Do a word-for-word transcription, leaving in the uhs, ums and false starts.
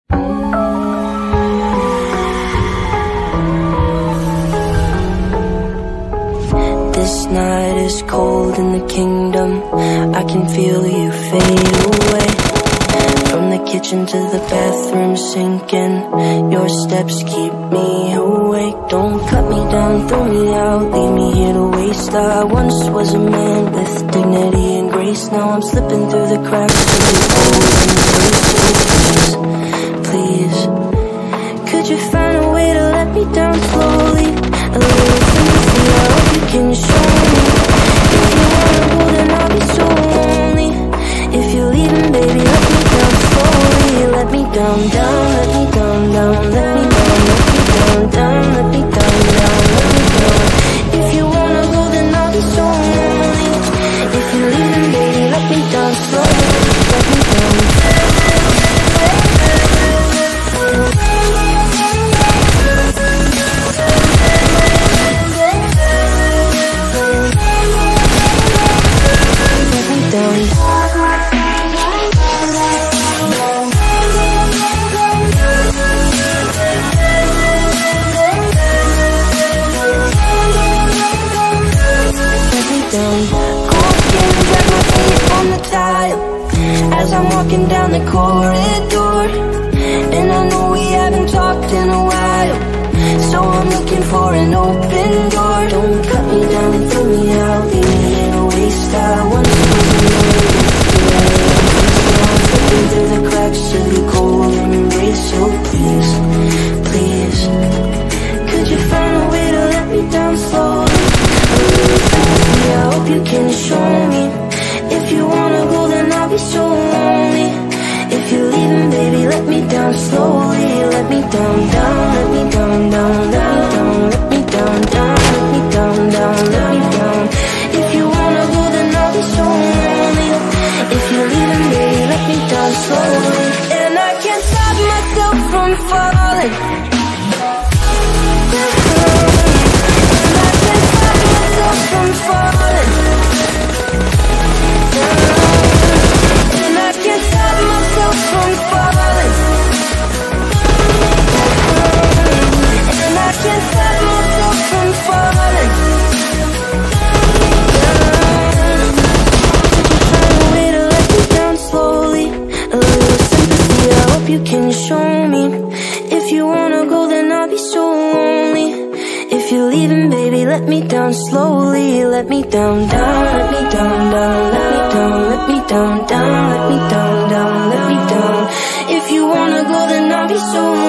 This night is cold in the kingdom. I can feel you fade away. From the kitchen to the bathroom sinking, your steps keep me awake. Don't cut me down, throw me out, leave me here to waste. I once was a man with dignity and grace. Now I'm slipping through the cracks of the old embrace. So please, please, could you find a way to let me down slowly? A little sympathy, I hope you can show me. If you wanna go, then I'll be so lonely. If you're leaving, baby, let me down slowly. Let me down, down, let me down, down, let me down, let me down, down, let me down, down, let me down. If you wanna go, then I'll be so lonely. If you're leaving, baby, let me down slowly. Let me down. As I'm walking down the corridor, and I know we haven't talked in a while, so I'm looking for an open door. Don't cut me down, throw me out, leave me in a waste. I once was a man with I'm slipping through the cracks of your cold embrace. So please, please, could you find a way to let me down slowly? A little sympathy, I hope you can show me. If you wanna go, then I'll be so lonely. If you're leaving, baby, let me down slowly. Let me down, down, let me down, down, let me down, let me down, down, let me down, down, let me down. If you wanna go, then I'll be so lonely. If you're leaving, baby, let me down slowly. And I can't stop myself from falling. And I can't stop myself from falling. And I can't stop myself from falling. And I can't stop myself from falling. Find a way to let me down slowly. A little sympathy, I hope you can show me. If you wanna go, then I'll be so lonely. If you're leaving, baby, let me down slowly. Let me down, down, let me down, down, let me down, let me down, down, let me down, down, let me down. If you wanna go, then I'll be so lonely.